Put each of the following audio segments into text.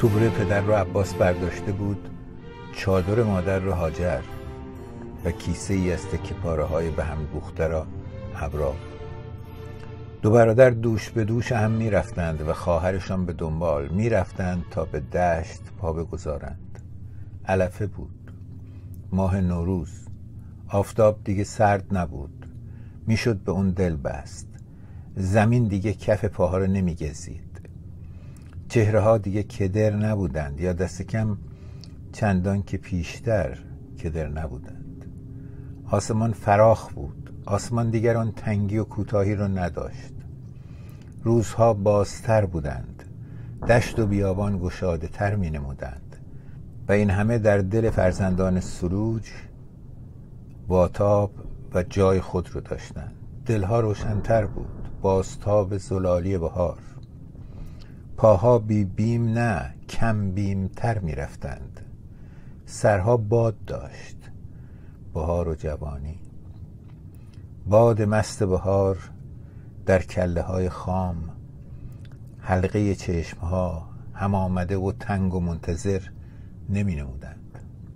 توبره پدر رو عباس برداشته بود، چادر مادر رو هاجر و کیسه ای از تکه پاره های به هم دوخته را ابرار. دو برادر دوش به دوش هم می رفتند و خواهرشان به دنبال می رفتند تا به دشت پا بگذارند. علفه بود، ماه نوروز، آفتاب دیگه سرد نبود، میشد به اون دل بست. زمین دیگه کف پاها رو نمی گزید. چهره ها دیگه کدر نبودند، یا دست کم چندان که پیشتر کدر نبودند. آسمان فراخ بود، آسمان دیگر آن تنگی و کوتاهی رو نداشت. روزها بازتر بودند، دشت و بیابان گشاده تر می نمودند و این همه در دل فرزندان سروج باتاب و جای خود رو داشتند. دلها روشن‌تر بود، بازتاب زلالی بهار. پاها بی بیم نه، کم بیم تر می رفتند. سرها باد داشت، بهار و جوانی. باد مست بهار در کله های خام، حلقه چشمها هم آمده و تنگ و منتظر نمی نمودند.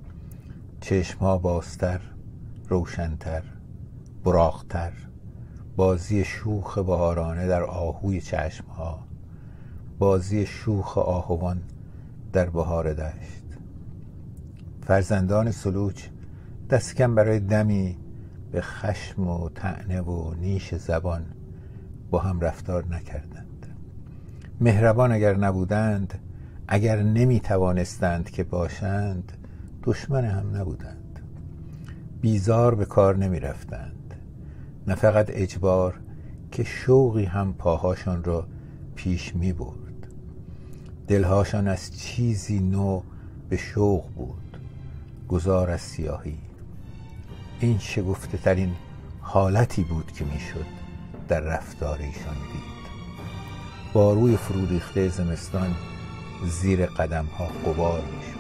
چشمها بازتر، روشنتر، براقتر، بازی شوخ بهارانه در آهوی چشمها، بازی شوخ آهوان در بهار دشت. فرزندان سلوج دست کم برای دمی به خشم و طعنه و نیش زبان با هم رفتار نکردند. مهربان اگر نبودند، اگر نمی توانستند که باشند، دشمن هم نبودند. بیزار به کار نمی رفتند، نه فقط اجبار که شوقی هم پاهاشان را پیش می برد. دلهاشان از چیزی نو به شوق بود، گذار از سیاهی. این شگفته ترین حالتی بود که می شد در رفتار ایشان دید. با روی فرو ریخته زمستان زیر قدم ها غبار می شد.